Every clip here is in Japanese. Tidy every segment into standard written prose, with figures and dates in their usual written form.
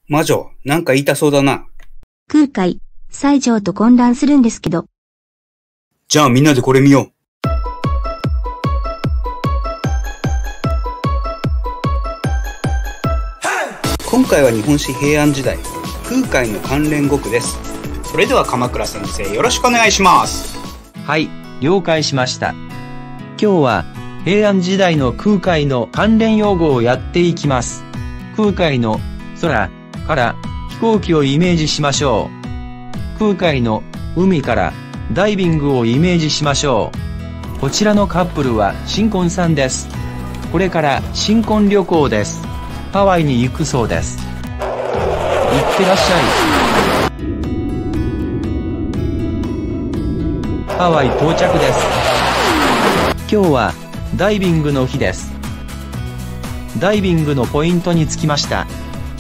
魔女、なんか言いたそうだな。 空海、西条と混乱するんですけど。 じゃあみんなでこれ見よう。今回は日本史平安時代、空海の関連語句です。それでは鎌倉先生、よろしくお願いします。 はい、了解しました。今日は平安時代の空海の関連用語をやっていきます。空海の空から飛行機をイメージしましょう。空海の海からダイビングをイメージしましょう。こちらのカップルは新婚さんです。これから新婚旅行です。ハワイに行くそうです。いってらっしゃい。ハワイ到着です。今日はダイビングの日です。ダイビングのポイントにつきました。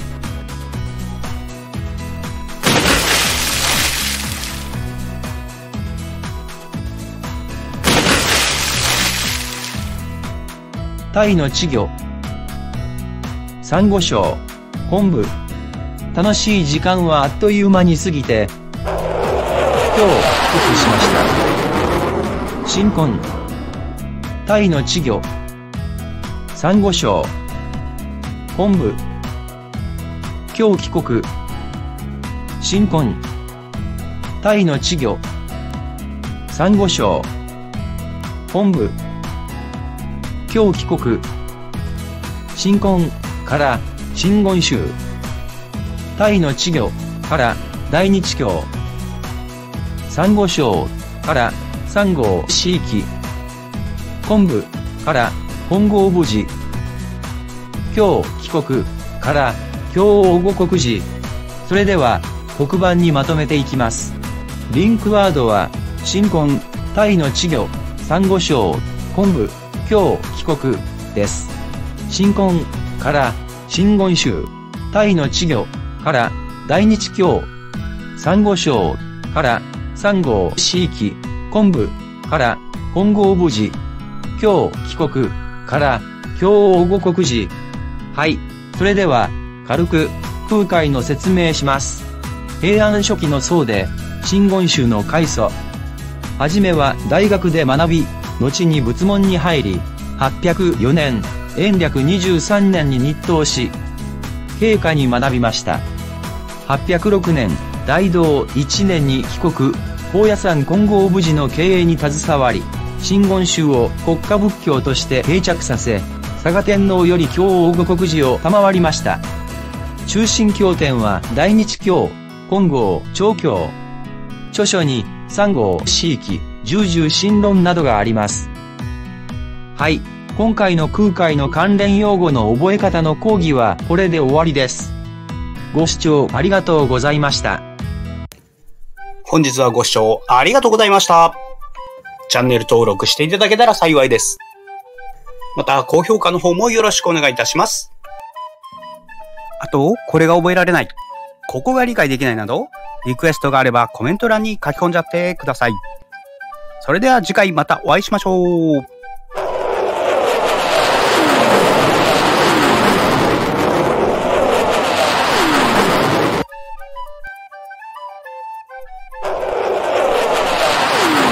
タイの稚魚、サンゴ礁、昆布。楽しい時間はあっという間に過ぎて、今日帰国しました。新婚、タイの稚魚、サンゴ礁、昆布。今日帰国、新婚、タイの稚魚、サンゴ礁、昆布。今日帰国、新婚から真言宗、タイの稚魚から大日教、サンゴ礁からサンゴシーキ、昆布から本郷無事。今日帰国から京王護国寺。それでは黒板にまとめていきます。リンクワードは新婚、タイの稚魚、サンゴ礁、昆布、今日帰国です。新婚から真言宗、タイの稚魚から大日教、サンゴ礁からサンゴシーキ、昆布から本郷無事。今日帰国から京王護国寺。はい、それでは軽く空海の説明します。平安初期の僧で真言宗の開祖。はじめは大学で学び、後に仏門に入り、804年、延暦23年に日東し、陛下に学びました。806年、大道1年に帰国、高野山金剛無寺の経営に携わり、真言宗を国家仏教として定着させ、嵯峨天皇より京王護国寺を賜りました。中心経典は大日経、金剛、長経。著書に、三号、四域、十十神論などがあります。はい、今回の空海の関連用語の覚え方の講義はこれで終わりです。ご視聴ありがとうございました。 本日はご視聴ありがとうございました。チャンネル登録していただけたら幸いです。また、高評価の方もよろしくお願いいたします。あと、これが覚えられない、ここが理解できないなど、リクエストがあればコメント欄に書き込んじゃってください。それでは次回またお会いしましょう。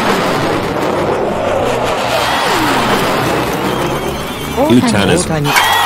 大谷